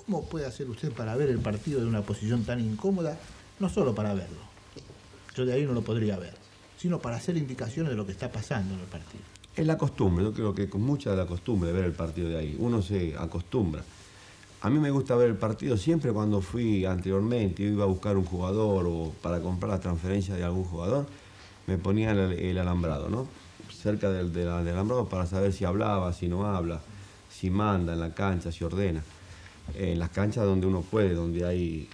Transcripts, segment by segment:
¿cómo puede hacer usted para ver el partido de una posición tan incómoda? No solo para verlo, yo de ahí no lo podría ver, sino para hacer indicaciones de lo que está pasando en el partido. Es la costumbre, yo creo que con mucha de la costumbre de ver el partido de ahí, uno se acostumbra. A mí me gusta ver el partido siempre cuando fui anteriormente, iba a buscar un jugador o para comprar la transferencia de algún jugador, me ponía el alambrado, ¿no? Cerca del alambrado para saber si hablaba, si no habla, si manda en la cancha, si ordena. En las canchas donde uno puede, donde hay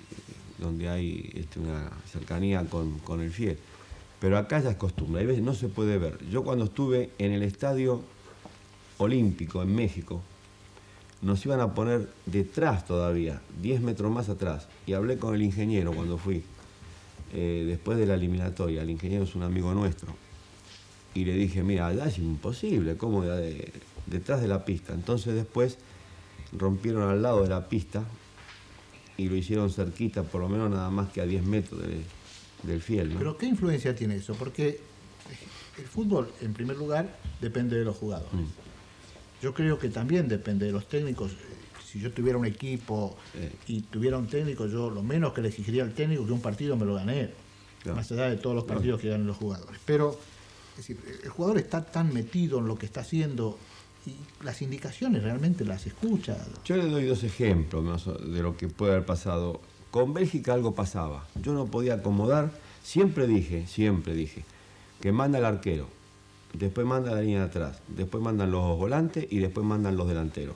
una cercanía con el fiel. Pero acá ya es costumbre, hay veces no se puede ver. Yo cuando estuve en el Estadio Olímpico en México, nos iban a poner detrás todavía, 10 metros más atrás, y hablé con el ingeniero cuando fui, después de la eliminatoria. El ingeniero es un amigo nuestro, y le dije, mira, allá es imposible, ¿cómo detrás de la pista? Entonces después rompieron al lado de la pista y lo hicieron cerquita, por lo menos nada más que a 10 metros del fiel, ¿no? Pero ¿qué influencia tiene eso? Porque el fútbol, en primer lugar, depende de los jugadores. Yo creo que también depende de los técnicos. Si yo tuviera un equipo y tuviera un técnico, yo lo menos que le exigiría al técnico que un partido me lo gané, claro, más allá de todos los partidos que ganan los jugadores. Pero es decir, el jugador está tan metido en lo que está haciendo y las indicaciones realmente las escucha. Yo le doy dos ejemplos de lo que puede haber pasado. Con Bélgica algo pasaba. Yo no podía acomodar. Siempre dije que manda el arquero, después manda la línea de atrás, después mandan los volantes y después mandan los delanteros.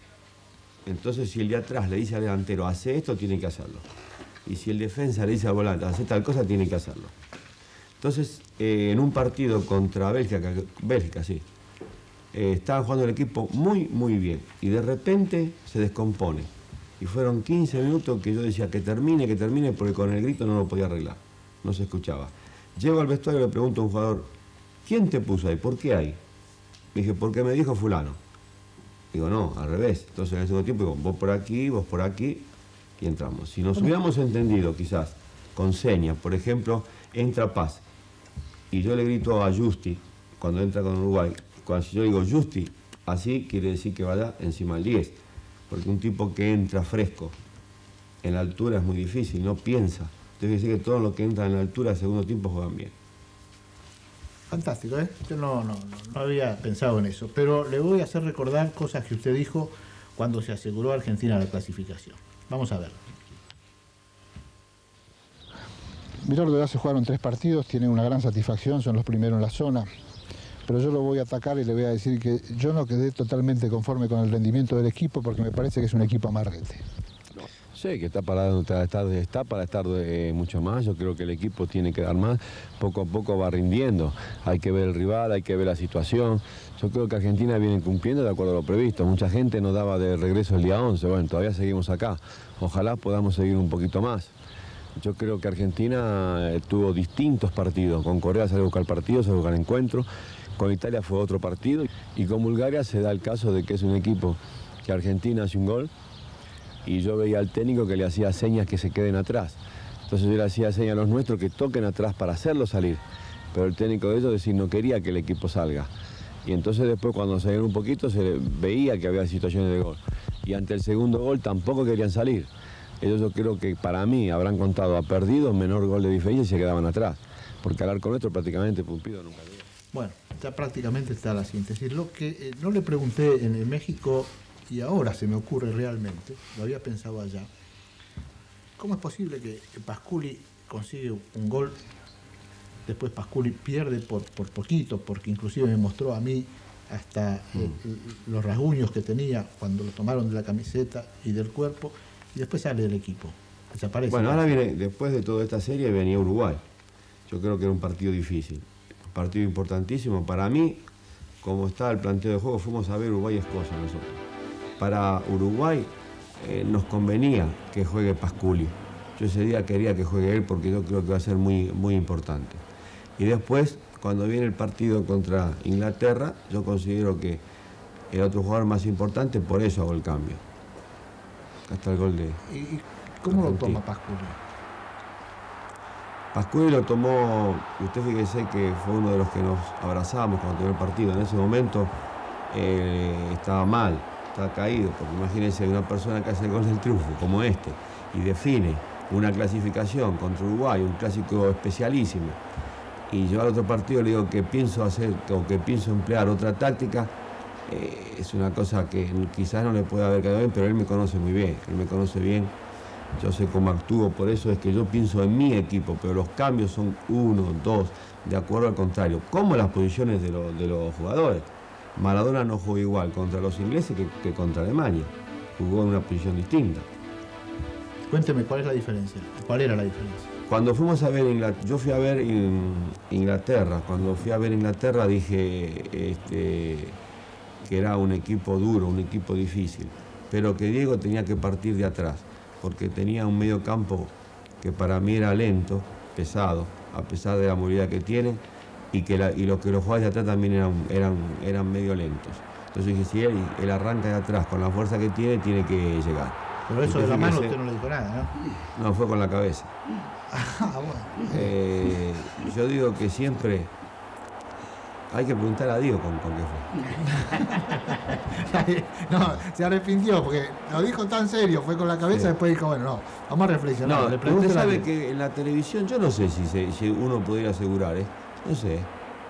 Entonces, si el de atrás le dice al delantero, hace esto, tiene que hacerlo. Y si el defensa le dice al volante, hace tal cosa, tiene que hacerlo. Entonces, en un partido contra Bélgica, sí, estaba jugando el equipo muy bien. Y de repente se descompone. Y fueron 15 minutos que yo decía que termine, porque con el grito no lo podía arreglar. No se escuchaba. Llego al vestuario y le pregunto a un jugador, ¿quién te puso ahí? ¿Por qué ahí? Me dije, porque me dijo fulano. Digo, no, al revés. Entonces en el segundo tiempo digo, vos por aquí, y entramos. Si nos hubiéramos entendido quizás con señas, por ejemplo, entra Paz, y yo le grito a Justi, cuando entra con Uruguay, si yo digo Justi, así quiere decir que vaya encima del 10. Porque un tipo que entra fresco en la altura es muy difícil, no piensa. Entonces quiere decir que todos los que entran en la altura al segundo tiempo juegan bien. Fantástico, ¿eh? Yo no había pensado en eso, pero le voy a hacer recordar cosas que usted dijo cuando se aseguró a Argentina la clasificación. Vamos a ver. Bilardo ya se jugaron 3 partidos, tiene una gran satisfacción, son los primeros en la zona. Pero yo lo voy a atacar y le voy a decir que yo no quedé totalmente conforme con el rendimiento del equipo porque me parece que es un equipo amarrete. Sí, que está para estar mucho más. Yo creo que el equipo tiene que dar más. Poco a poco va rindiendo. Hay que ver el rival, hay que ver la situación. Yo creo que Argentina viene cumpliendo de acuerdo a lo previsto. Mucha gente nos daba de regreso el día 11. Bueno, todavía seguimos acá. Ojalá podamos seguir un poquito más. Yo creo que Argentina tuvo distintos partidos. Con Corea salió a buscar partidos, salió a buscar encuentros. Con Italia fue otro partido. Y con Bulgaria se da el caso de que es un equipo que Argentina hace un gol. Y yo veía al técnico que le hacía señas que se queden atrás. Entonces yo le hacía señas a los nuestros que toquen atrás para hacerlos salir. Pero el técnico de ellos no quería que el equipo salga. Y entonces después cuando salieron un poquito se veía que había situaciones de gol. Y ante el segundo gol tampoco querían salir. Ellos yo creo que para mí habrán contado a perdidos menor gol de diferencia y se quedaban atrás. Porque al arco nuestro prácticamente Pumpido nunca dio. Bueno, ya prácticamente está la síntesis. Lo que no le pregunté en el México, y ahora se me ocurre realmente, lo había pensado allá, ¿cómo es posible que Pasculi consigue un gol, después Pasculi pierde por poquito, porque inclusive me mostró a mí hasta los rasguños que tenía cuando lo tomaron de la camiseta y del cuerpo, y después sale del equipo, desaparece? Bueno, ahora viene, después de toda esta serie venía Uruguay. Yo creo que era un partido difícil, un partido importantísimo. Para mí, como está el planteo de juego, fuimos a ver Uruguay-Escocia nosotros. Para Uruguay nos convenía que juegue Pasculi. Yo ese día quería que juegue él porque yo creo que va a ser muy importante. Y después, cuando viene el partido contra Inglaterra, yo considero que el otro jugador más importante, por eso hago el cambio. Hasta el gol de... ¿Y cómo lo toma Pasculi? Pasculi lo tomó, usted fíjese que fue uno de los que nos abrazábamos cuando terminó el partido. En ese momento estaba mal, está caído, porque imagínense una persona que hace el gol del triunfo como este y define una clasificación contra Uruguay, un clásico especialísimo, y yo al otro partido le digo que pienso hacer o que pienso emplear otra táctica, es una cosa que quizás no le pueda haber quedado bien, pero él me conoce muy bien, él me conoce bien, yo sé cómo actúo, por eso es que yo pienso en mi equipo, pero los cambios son 1, 2, de acuerdo al contrario, como las posiciones de los jugadores. Maradona no jugó igual contra los ingleses que contra Alemania, jugó en una posición distinta. Cuénteme, ¿cuál es la diferencia? ¿Cuál era la diferencia? Cuando fuimos a ver Inglaterra, yo fui a ver Inglaterra, cuando fui a ver Inglaterra dije que era un equipo duro, un equipo difícil, pero que Diego tenía que partir de atrás, porque tenía un medio campo que para mí era lento, pesado, a pesar de la movilidad que tienen, y los jugadores de atrás también eran medio lentos. Entonces dije, si él arranca de atrás con la fuerza que tiene que llegar. Pero eso de la mano usted no le dijo nada, ¿no? No, fue con la cabeza. Bueno. Yo digo que siempre hay que preguntar a Dios con qué fue. No, se arrepintió porque lo dijo tan serio, fue con la cabeza, sí. Después dijo, bueno, no, vamos a reflexionar. No, usted sabe que en la televisión, yo no sé si uno podría asegurar, no sé.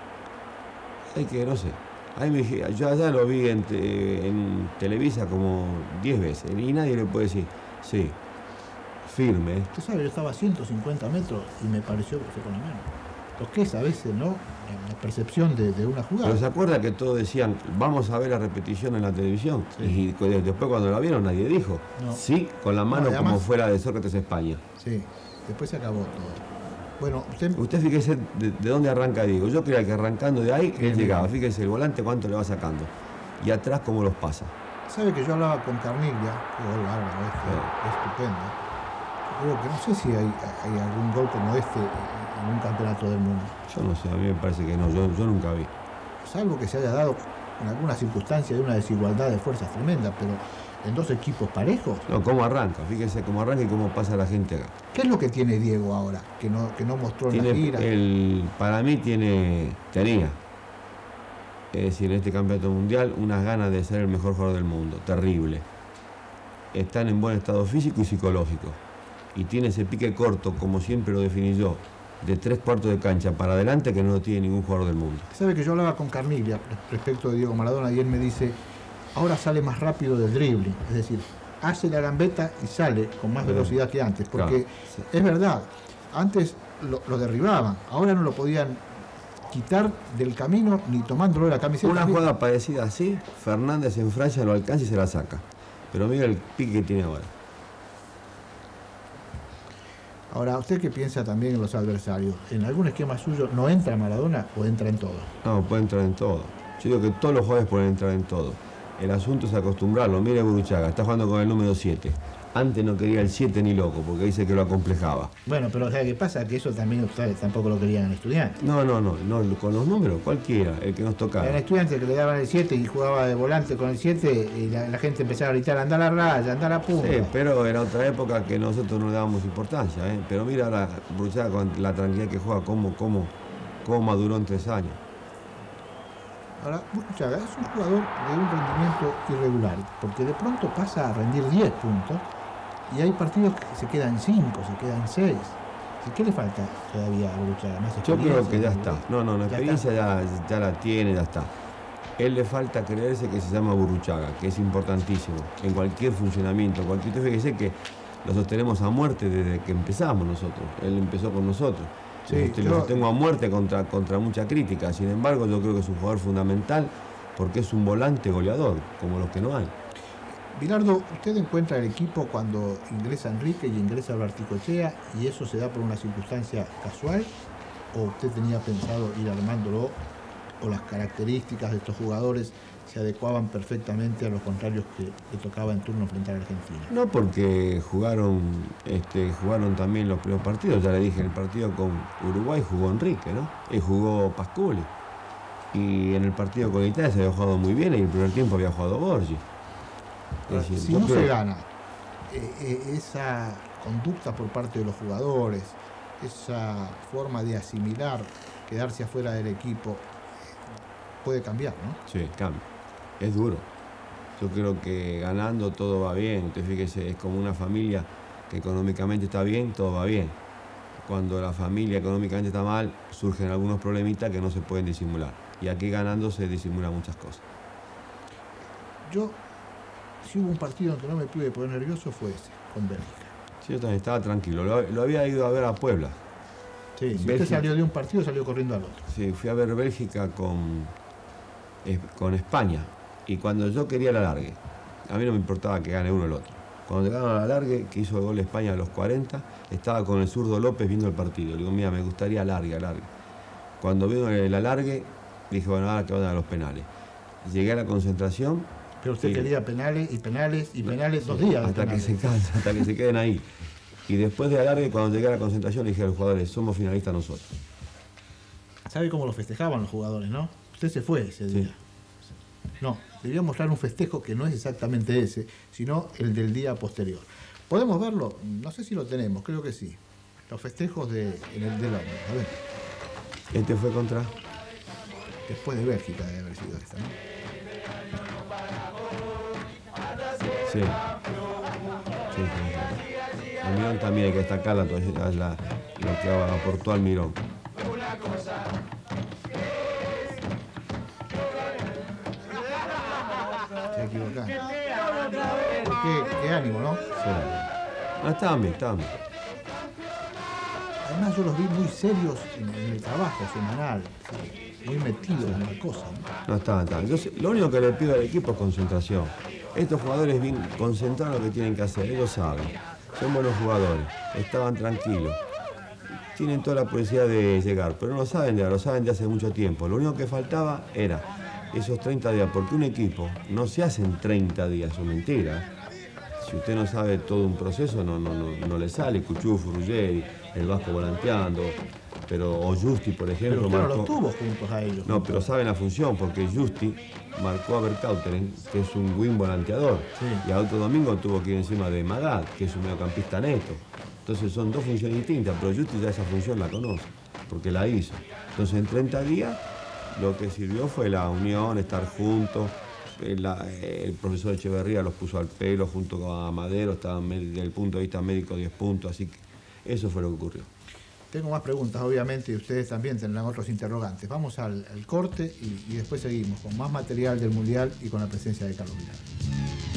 No sé. Yo allá lo vi en Televisa como 10 veces y nadie le puede decir, sí, firme. Usted sabe, yo estaba a 150 metros y me pareció que fue con la mano. Lo que es a veces, ¿no? La percepción de una jugada. Pero se acuerda que todos decían, vamos a ver la repetición en la televisión. Sí. Y después cuando la vieron nadie dijo, no. Sí, con la mano, no, además, como fuera de Sócrates España. Sí, después se acabó todo. Bueno, usted fíjese de dónde arranca Diego. Yo creía que arrancando de ahí él llegaba. Fíjese el volante cuánto le va sacando. Y atrás cómo los pasa. Sabe que yo hablaba con Carniglia, gol bárbaro, estupendo. Creo que no sé si hay algún gol como este en un campeonato del mundo. Yo no sé, a mí me parece que no, yo nunca vi. Salvo que se haya dado en alguna circunstancia de una desigualdad de fuerzas tremenda, pero en dos equipos parejos. No, cómo arranca, fíjese cómo arranca y cómo pasa la gente acá. ¿Qué es lo que tiene Diego ahora, que no mostró en la gira? Para mí tenía, es decir, en este campeonato mundial, unas ganas de ser el mejor jugador del mundo, terrible. Están en buen estado físico y psicológico. Y tiene ese pique corto, como siempre lo definí yo, de 3/4 de cancha para adelante que no lo tiene ningún jugador del mundo. Sabe que yo hablaba con Carniglia respecto de Diego Maradona y él me dice, ahora sale más rápido del dribbling, es decir, hace la gambeta y sale con más velocidad que antes, porque claro, sí. Es verdad, antes lo derribaban, ahora no lo podían quitar del camino ni tomándolo de la camiseta. Una jugada parecida así, Fernández en Francia lo alcanza y se la saca, pero mira el pique que tiene ahora. Ahora, ¿usted qué piensa también en los adversarios? ¿En algún esquema suyo no entra Maradona o entra en todo? No, puede entrar en todo. Yo digo que todos los jugadores pueden entrar en todo. El asunto es acostumbrarlo. Mire Burruchaga, está jugando con el número 7. Antes no quería el 7 ni loco, porque dice que lo acomplejaba. Bueno, pero ¿sabe qué pasa? Que eso también ustedes tampoco lo querían en Estudiantes. No, con los números, cualquiera, el que nos tocaba. En Estudiantes que le daban el 7 y jugaba de volante con el 7, y la gente empezaba a gritar, anda a la raya, anda a la punta. Sí, pero era otra época que nosotros no le dábamos importancia, ¿eh? Pero mira ahora Burruchaga con la tranquilidad que juega, cómo maduró en 3 años. Ahora, Burruchaga es un jugador de un rendimiento irregular, porque de pronto pasa a rendir 10 puntos y hay partidos que se quedan 5, se quedan 6. ¿Qué le falta todavía a Burruchaga? Yo creo que ya está. No, la experiencia ya la tiene, ya está. Él le falta creerse que se llama Burruchaga, que es importantísimo en cualquier funcionamiento. Fíjese que lo sostenemos a muerte desde que empezamos nosotros. Él empezó con nosotros. Sí, lo tengo a muerte contra mucha crítica. Sin embargo, yo creo que es un jugador fundamental porque es un volante goleador, como los que no hay. Bilardo, ¿usted encuentra el equipo cuando ingresa Enrique y ingresa Barticoechea y eso se da por una circunstancia casual? ¿O usted tenía pensado ir armándolo? ¿O las características de estos jugadores se adecuaban perfectamente a los contrarios que le tocaba en turno enfrentar a Argentina? No, porque jugaron también los primeros partidos. Ya le dije, en el partido con Uruguay jugó Enrique, ¿no? Y jugó Pasculi. Y en el partido con Italia se había jugado muy bien y en el primer tiempo había jugado Borgi. Decir, si no se gana esa conducta por parte de los jugadores, esa forma de asimilar, quedarse afuera del equipo, puede cambiar, ¿no? Sí, cambia. Es duro. Yo creo que ganando todo va bien. Usted fíjese, es como una familia que económicamente está bien, todo va bien. Cuando la familia económicamente está mal, surgen algunos problemitas que no se pueden disimular. Y aquí ganando se disimulan muchas cosas. Yo, si hubo un partido en que no me pude poner nervioso, fue ese, con Bélgica. Sí, yo también estaba tranquilo. Lo había ido a ver a Puebla. Sí, si Bélgica. usted salió de un partido, salió corriendo al otro. Sí, fui a ver Bélgica con España. Y cuando yo quería el alargue, a mí no me importaba que gane uno o el otro. Cuando llegaron al alargue, que hizo el gol de España a los 40, estaba con el zurdo López viendo el partido. Le digo, mira, me gustaría alargue. Cuando vino el alargue, dije, bueno, ahora que van a los penales. Llegué a la concentración. Pero usted quería penales y penales y penales 2 días. Hasta que se cansa, hasta que se queden ahí. Y después de alargue, cuando llegué a la concentración, le dije a los jugadores, somos finalistas nosotros. ¿Sabe cómo lo festejaban los jugadores, no? Usted se fue ese día. No, debía mostrar un festejo que no es exactamente ese, sino el del día posterior. ¿Podemos verlo? No sé si lo tenemos, creo que sí. Los festejos en el de la ONU. A ver. Este fue contra... Después de Bélgica debe haber sido esta, ¿no? Sí. Sí. Almirón también hay que destacarla, lo que aportó Almirón. Se equivocaron. Qué ánimo, ¿no? Sí. No, estaban bien. Además yo los vi muy serios en el trabajo semanal, muy metidos en la cosa, ¿no? No estaban. Lo único que le pido al equipo es concentración. Estos jugadores bien concentrados en lo que tienen que hacer, ellos saben. Son buenos jugadores, estaban tranquilos. Tienen toda la posibilidad de llegar, pero no lo saben de ahora, lo saben de hace mucho tiempo. Lo único que faltaba era esos 30 días, porque un equipo no se hace en 30 días, es mentira. Si usted no sabe todo un proceso, no le sale. Cuchufo, Ruggeri, el Vasco volanteando, o Justi, por ejemplo. Pero claro, los tuvo juntos a ellos. No, pero saben la función, porque Justi marcó a Berkauteren, que es un wing volanteador. Sí. Y a otro domingo tuvo que ir encima de Magad, que es un mediocampista neto. Entonces son dos funciones distintas, pero Justi ya esa función la conoce, porque la hizo. Entonces en 30 días lo que sirvió fue la unión, estar juntos. El profesor Echeverría los puso al pelo junto con Madero, estaban desde el punto de vista médico 10 puntos, así que eso fue lo que ocurrió. Tengo más preguntas, obviamente, y ustedes también tendrán otros interrogantes. Vamos al corte y después seguimos con más material del Mundial y con la presencia de Carlos Vidal.